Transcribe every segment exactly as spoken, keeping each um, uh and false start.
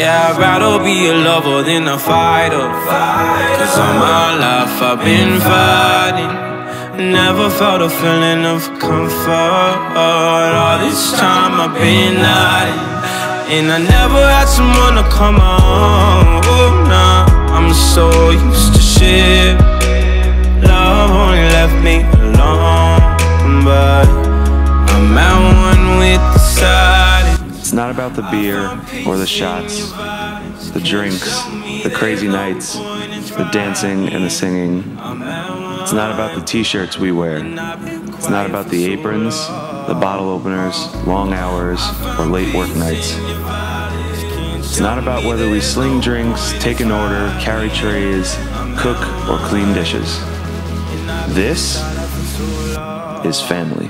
Yeah, I'd rather be a lover than a fighter, cause all my life I've been fighting. Never felt a feeling of comfort. All this time I've been hiding, and I never had someone to come on. Oh, nah, I'm so used to shit. Love only left me alone, but I'm at one with the silence. It's not about the beer or the shots, the drinks, the crazy nights, the dancing and the singing. It's not about the t-shirts we wear. It's not about the aprons, the bottle openers, long hours, or late work nights. It's not about whether we sling drinks, take an order, carry trays, cook, or clean dishes. This is family.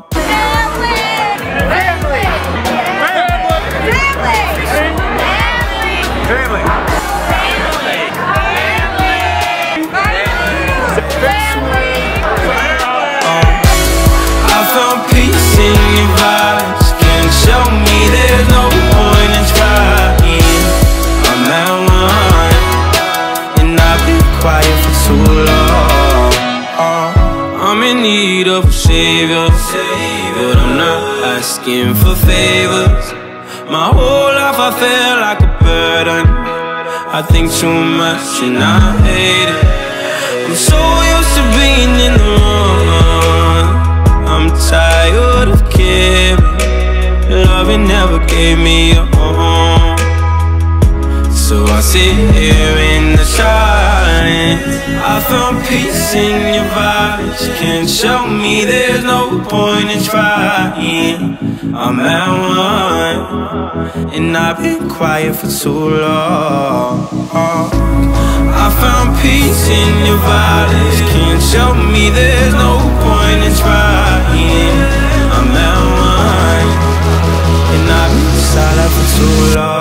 Of a savior, but I'm not asking for favors. My whole life I felt like a burden. I think too much and I hate it. I'm so used to being in the wrong. I'm tired of caring. Loving never gave me a home, so I sit here in the silence. I found peace in your vibes. Can't show me there's no point in trying. I'm at one, and I've been quiet for too long. I found peace in your vibes. Can't show me there's no point in trying. I'm at one, and I've been silent for too long.